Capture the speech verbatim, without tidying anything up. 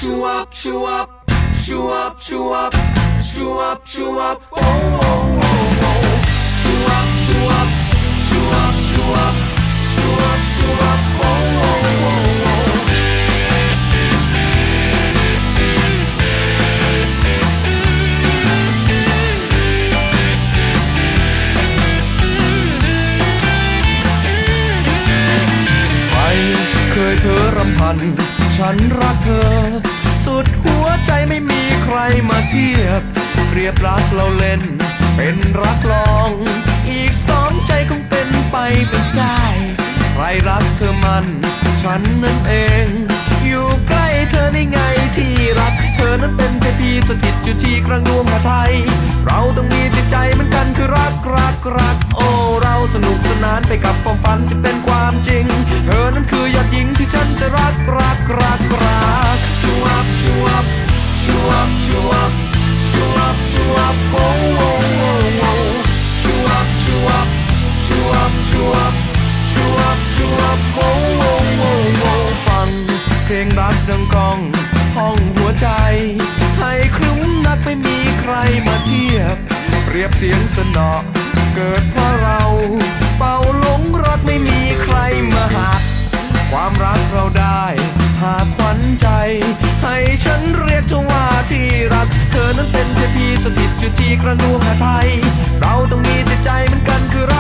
Shoo up, shoo up, shoo up, shoo up, shoo up, shoo up, oh, oh, oh, oh. Shoo up, shoo up, shoo up, shoo up, shoo up, shoo up, oh, oh, oh, oh. เคยเธอรำพันฉันรักเธอสุดหัวใจไม่มีใครมาเทียบเปรียบรักเราเล่นเป็นรักลองอีกสองใจคงเป็นไปเป็นได้ใครรักเธอมันฉันนั่นเองอยู่ใกล้เธอได้ไงที่รักเธอนั้นเป็นเทพีสถิตอยู่ที่กลางดวงหาไทยเราต้องมีจิตใจเหมือนกันคือรักรักรักโอ้เราสนุกสนานไปกับความฝันที่เป็นความจริงเธอนั้นคือยอดหญิงที่ฉันจะรักรักรักรักชูอัพชูอัพชูอัพชูอัพชูอัพชูอัพโอ้โอ้โอ้โอ้ชูอัพชูอัพชูอัพชูอัพชูอัพชูอัพโอ้โอ้โอ้โอ้ฟังเพลงรักดังก้องห้องหัวใจให้คลุ้มนักไม่มีใครมาเทียบเปรียบเสียงสนอเกิดเพราะเราเฝ้าหลงรักไม่มีใครมาหักความรักเราได้หากขวัญใจให้ฉันเรียกเธอว่าที่รักเธอนั้นเป็นเทพีสถิตอยู่ที่กระดวงหาไทยเราต้องมีจิตใจเหมือนกันคือรัก